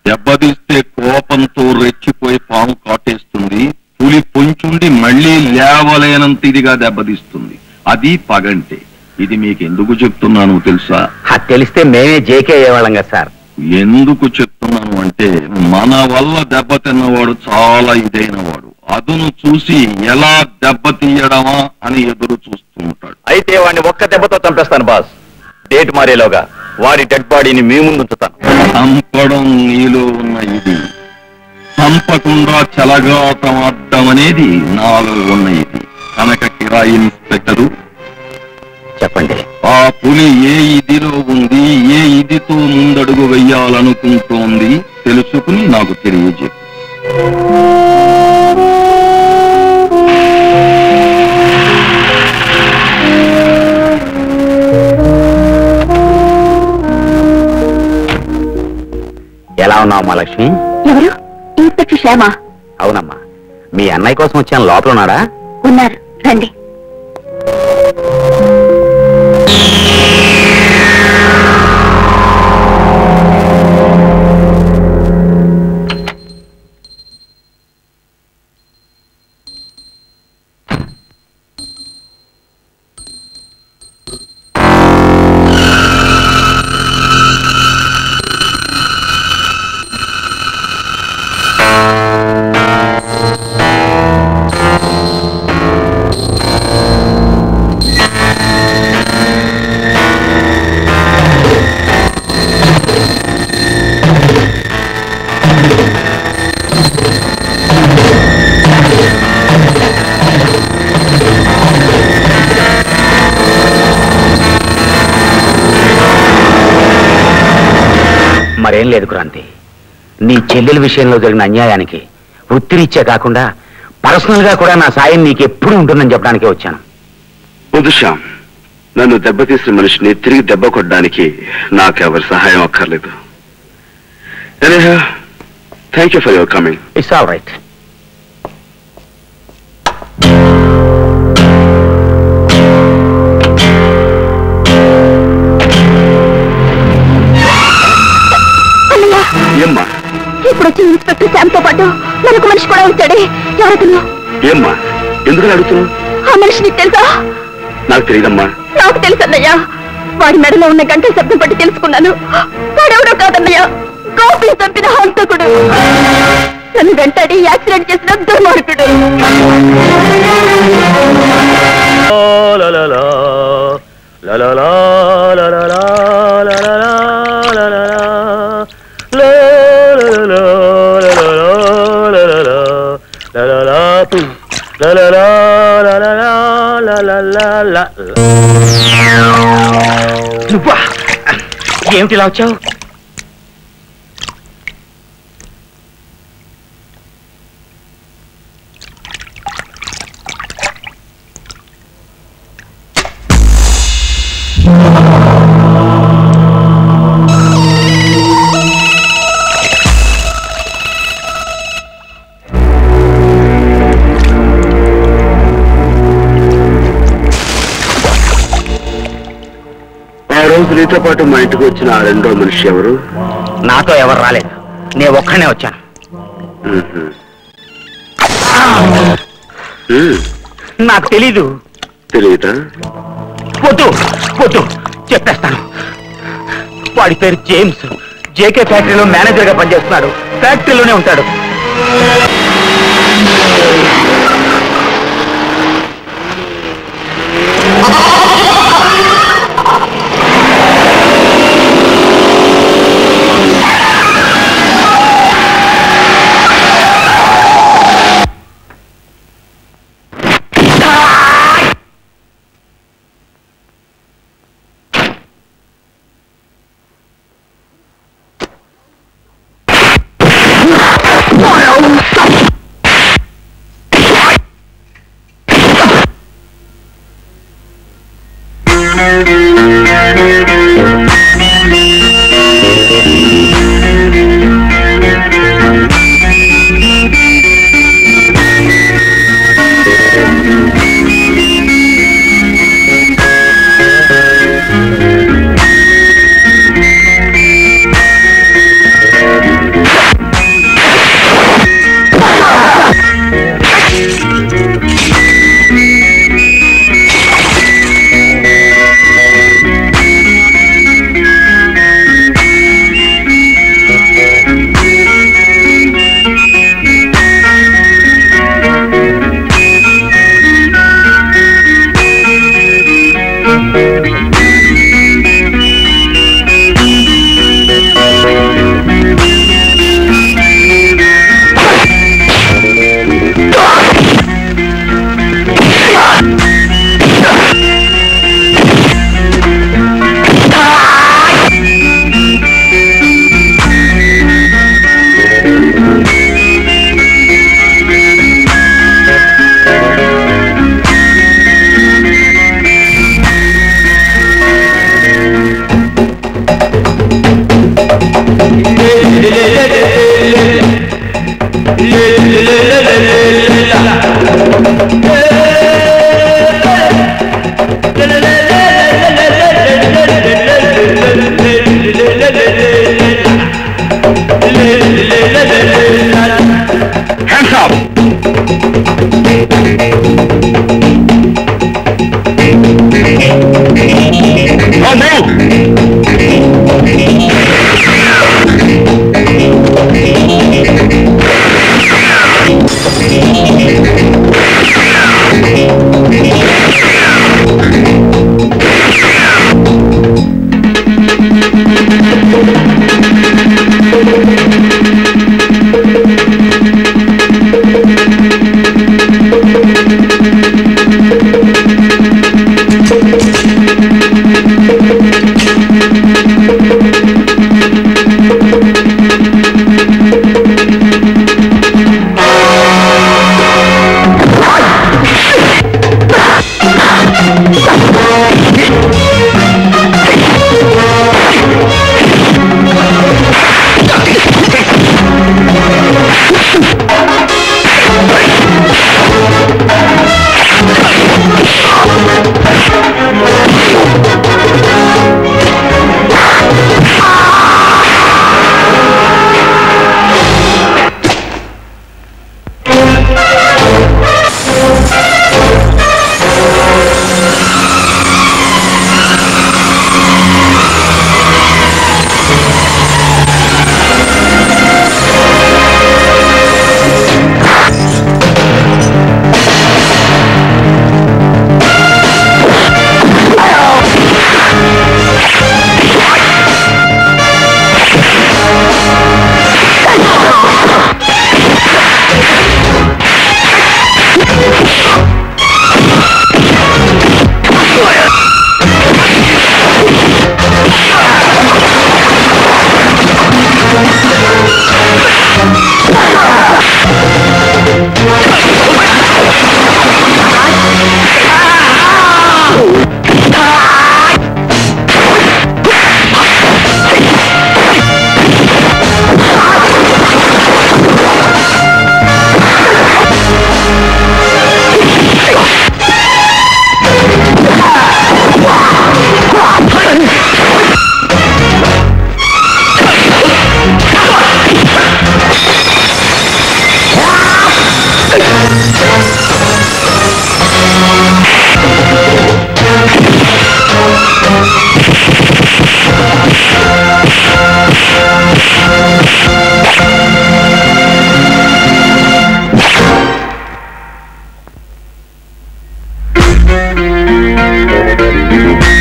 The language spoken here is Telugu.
దెబ్బతీస్తే కోపంతో రెచ్చిపోయి పాము కాటేస్తుంది, పులి పొంచుండి మళ్లీ లేవలేనంత ఇదిగా దెబ్బతీస్తుంది. అది పగంటే. ఇది మీకు ఎందుకు చెప్తున్నాను తెలుసా? తెలిస్తే మేమే జేకే అయ్యేవాళ్ళం కదా సార్. ఎందుకు చెప్తున్నాను అంటే మన వల్ల దెబ్బతిన్నవాడు చాలా ఇదైన వాడు. అదును చూసి ఎలా దెబ్బతీయడమా అని ఎదురు చూస్తూ ఉంటాడు. అయితే వాడిని ఒక్క దెబ్బతో చంపేస్తాను బాస్. డేట్ మారేలోగా వాడి డెడ్ బాడీని మీ ముందు ఉంచుతాను. చంపడం నీలో ఉన్న ఇది, చంపకుండా చెలగాటం ఆడడం అనేది నాలో ఉన్న ఇది. కనుక కిరాయి ఇన్స్పెక్టరు చెప్పండి. ఆ పులి ఏ ఇదిలో ఉంది, ఏ ఇదితో ముందడుగు వెయ్యాలనుకుంటోంది తెలుసుకుని నాకు తెలియజేపు. ఎలా ఉన్నావు అమ్మా లక్ష్మి? ఎవరు? ఇన్స్పెక్టర్ శ్యామ. అవునమ్మా. మీ అన్నయ్య కోసం వచ్చాను. లోపల ఉన్నాడా? ఉన్నారు, రండి. మరేం లేదు క్రాంతి. నీ చెల్లెల విషయంలో జరిగిన అన్యాయానికి వృత్తిరీత్యా కాకుండా పర్సనల్ గా కూడా నా సాయం నీకు ఎప్పుడు ఉంటుందని చెప్పడానికి వచ్చాను. వద్దు శ్యామ్, నన్ను దెబ్బతీసిన మనిషిని తిరిగి దెబ్బ కొట్టడానికి నాకెవరి సహాయం అక్కర్లేదు. Thank you for your coming. It's all right. ఏమ్మా? ఇప్పుడు వచ్చి ఇన్స్పెక్టర్ శ్యామ్ తో పాటు మరొక మనిషి కూడా వచ్చాడే. ఎవరతను? ఏమ్మా ఎందుకు అడుగుతున్నావు? ఆ మనిషి నీకు తెలుసా? నాకు తెలియదమ్మా. నాకు తెలుసు అన్నయ్య. వాడి మెడలో ఉన్న గంటల శబ్దం బట్టి తెలుసుకున్నాను. వాడెవడో కాదన్నయ్య, గోపిని చంపిన హంతకుడు. నన్ను వెంటాడి యాక్సిడెంట్ చేసిన దుర్మార్గుడు. నువ్వా? ఏమిటి ఇలా వచ్చావు? రోజు నీతో పాటు మా ఇంటికి వచ్చిన ఆ రెండో మనిషి ఎవరు? నాతో ఎవరు రాలేదు, నేను ఒక్కనే వచ్చాను. నాకు తెలీదు. తెలియదా? వద్దు వద్దు, చెప్పేస్తాను. వాడి పేరు జేమ్స్. జేకే ఫ్యాక్టరీలో మేనేజర్ గా పనిచేస్తున్నాడు. ఫ్యాక్టరీలోనే ఉంటాడు. Hands up! Now now!